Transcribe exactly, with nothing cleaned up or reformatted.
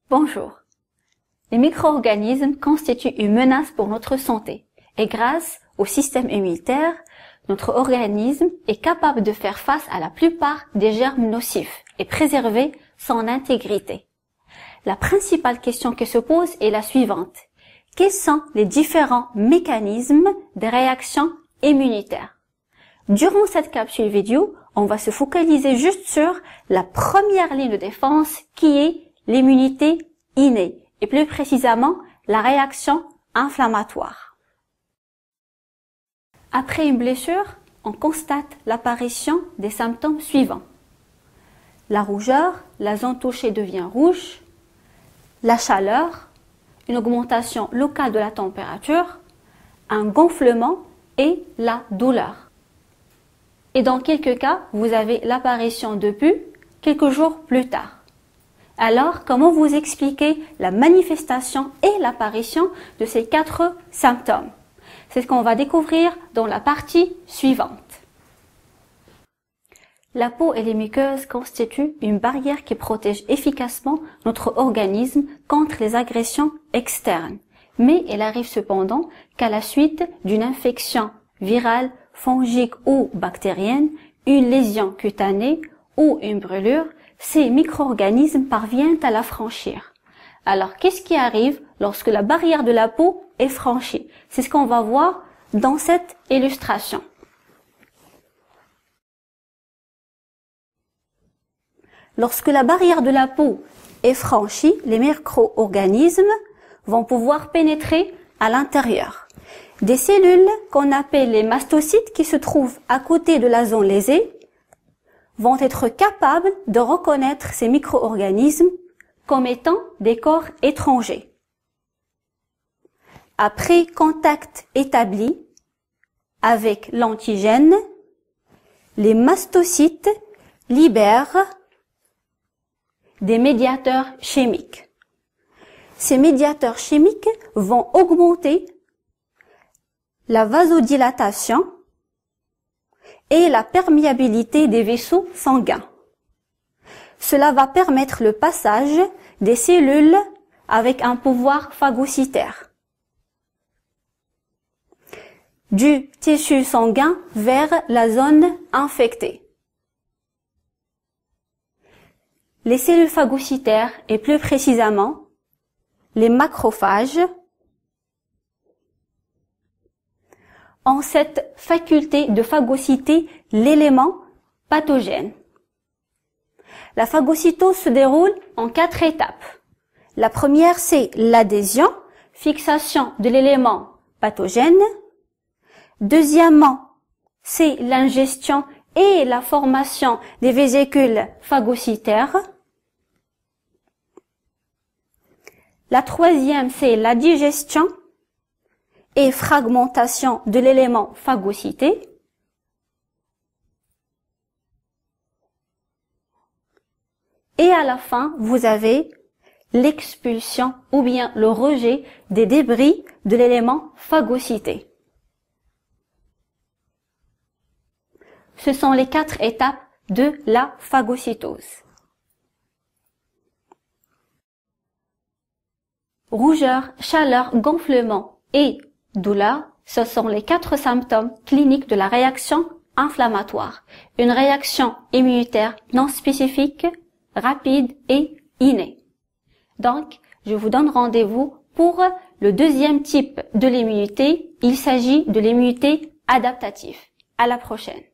Bonjour. Les micro-organismes constituent une menace pour notre santé et grâce au système immunitaire, notre organisme est capable de faire face à la plupart des germes nocifs et préserver son intégrité. La principale question qui se pose est la suivante. Quels sont les différents mécanismes de réaction immunitaire? Durant cette capsule vidéo, on va se focaliser juste sur la première ligne de défense qui est l'immunité innée et plus précisément la réaction inflammatoire. Après une blessure, on constate l'apparition des symptômes suivants. La rougeur, la zone touchée devient rouge, la chaleur, une augmentation locale de la température, un gonflement et la douleur. Et dans quelques cas, vous avez l'apparition de pus quelques jours plus tard. Alors, comment vous expliquer la manifestation et l'apparition de ces quatre symptômes? C'est ce qu'on va découvrir dans la partie suivante. La peau et les muqueuses constituent une barrière qui protège efficacement notre organisme contre les agressions externes. Mais elle arrive cependant qu'à la suite d'une infection virale, fongique ou bactérienne, une lésion cutanée ou une brûlure, ces micro-organismes parviennent à la franchir. Alors, qu'est-ce qui arrive lorsque la barrière de la peau est franchie? C'est ce qu'on va voir dans cette illustration. Lorsque la barrière de la peau est franchie, les micro-organismes vont pouvoir pénétrer à l'intérieur. Des cellules qu'on appelle les mastocytes qui se trouvent à côté de la zone lésée vont être capables de reconnaître ces micro-organismes comme étant des corps étrangers. Après contact établi avec l'antigène, les mastocytes libèrent des médiateurs chimiques. Ces médiateurs chimiques vont augmenter la vasodilatation et la perméabilité des vaisseaux sanguins. Cela va permettre le passage des cellules avec un pouvoir phagocytaire du tissu sanguin vers la zone infectée. Les cellules phagocytaires et plus précisément les macrophages ont cette faculté de phagocyter l'élément pathogène. La phagocytose se déroule en quatre étapes. La première, c'est l'adhésion, fixation de l'élément pathogène. Deuxièmement, c'est l'ingestion et la formation des vésicules phagocytaires. La troisième, c'est la digestion et fragmentation de l'élément phagocyté. Et à la fin, vous avez l'expulsion ou bien le rejet des débris de l'élément phagocyté. Ce sont les quatre étapes de la phagocytose. Rougeur, chaleur, gonflement et douleur, ce sont les quatre symptômes cliniques de la réaction inflammatoire. Une réaction immunitaire non spécifique, rapide et innée. Donc, je vous donne rendez-vous pour le deuxième type de l'immunité. Il s'agit de l'immunité adaptative. À la prochaine.